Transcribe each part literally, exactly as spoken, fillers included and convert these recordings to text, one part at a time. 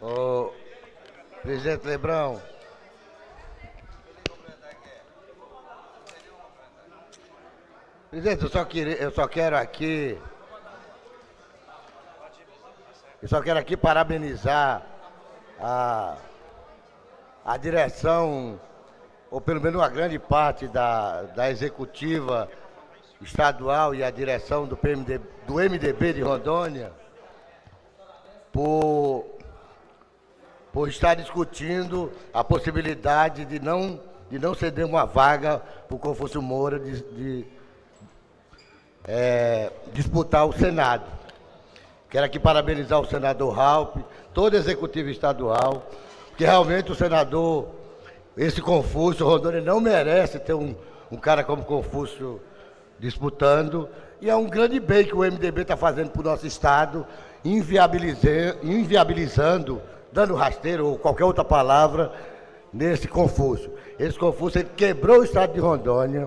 Ô, presidente Lebrão. Presidente, eu só, queria, eu só quero aqui... Eu só quero aqui parabenizar a, a direção, ou pelo menos uma grande parte da, da executiva estadual e a direção do, P M D, do M D B de Rondônia, por, por estar discutindo a possibilidade de não, de não ceder uma vaga para o Confúcio Moura de, de é, disputar o Senado. Quero aqui parabenizar o senador Ralph, todo o executivo estadual, porque realmente o senador, esse Confúcio, Rondônia não merece ter um, um cara como Confúcio disputando, e é um grande bem que o M D B está fazendo para o nosso estado, inviabilizando, inviabilizando, dando rasteiro ou qualquer outra palavra, nesse Confúcio. Esse Confúcio, ele quebrou o estado de Rondônia,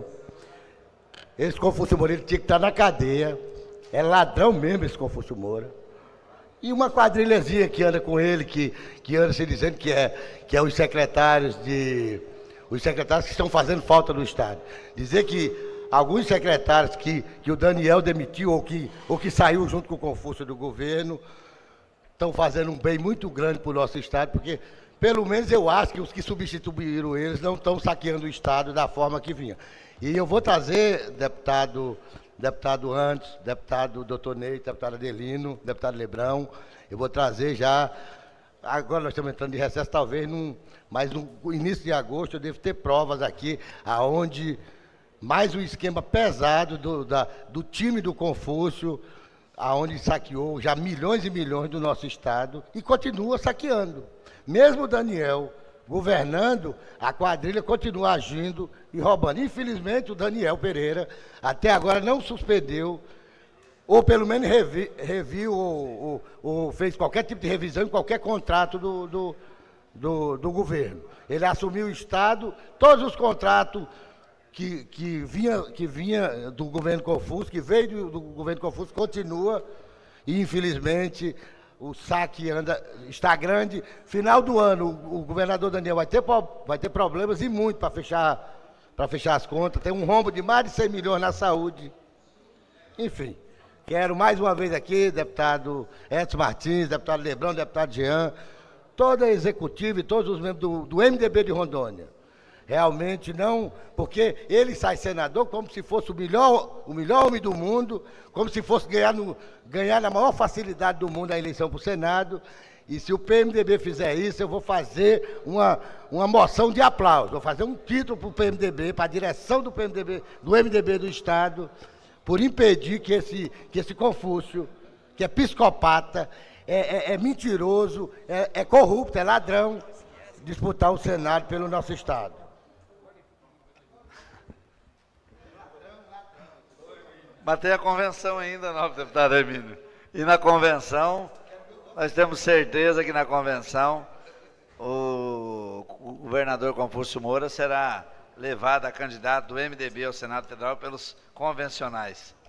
esse Confúcio Moura, ele tinha que estar na cadeia, é ladrão mesmo esse Confúcio Moura. E uma quadrilhazinha que anda com ele, que, que anda se dizendo que é, que é os secretários de... Os secretários que estão fazendo falta no estado. Dizer que alguns secretários que, que o Daniel demitiu ou que, ou que saiu junto com o Confúcio do governo estão fazendo um bem muito grande para o nosso estado, porque pelo menos eu acho que os que substituíram eles não estão saqueando o estado da forma que vinha. E eu vou trazer, deputado... Deputado Antes, deputado doutor Ney, deputado Adelino, deputado Lebrão, eu vou trazer já, agora nós estamos entrando de recesso, talvez, num, mas no início de agosto eu devo ter provas aqui, aonde mais um esquema pesado do, da, do time do Confúcio, aonde saqueou já milhões e milhões do nosso estado e continua saqueando. Mesmo o Daniel governando, a quadrilha continua agindo e roubando. Infelizmente, o Daniel Pereira até agora não suspendeu, ou pelo menos revi, reviu ou, ou, ou fez qualquer tipo de revisão em qualquer contrato do, do, do, do governo. Ele assumiu o Estado, todos os contratos que, que, vinha, que vinha do governo Confúcio, que veio do, do governo Confúcio, continua, e infelizmente o saque anda, está grande. Final do ano, o, o governador Daniel vai ter, vai ter problemas e muito para fechar, para fechar as contas. Tem um rombo de mais de cem milhões na saúde. Enfim, quero mais uma vez aqui, deputado Edson Martins, deputado Lebrão, deputado Jean, toda a executiva e todos os membros do, do M D B de Rondônia. Realmente não, porque ele sai senador como se fosse o melhor, o melhor homem do mundo, como se fosse ganhar, no, ganhar na maior facilidade do mundo a eleição para o Senado. E se o P M D B fizer isso, eu vou fazer uma, uma moção de aplauso, vou fazer um título para o P M D B, para a direção do P M D B, do M D B do Estado, por impedir que esse, que esse Confúcio, que é psicopata, é, é, é mentiroso, é, é corrupto, é ladrão, disputar o Senado pelo nosso Estado. Mas tem a convenção ainda, novo deputado Hermínio. E na convenção, nós temos certeza que na convenção o governador Confúcio Moura será levado a candidato do M D B ao Senado Federal pelos convencionais.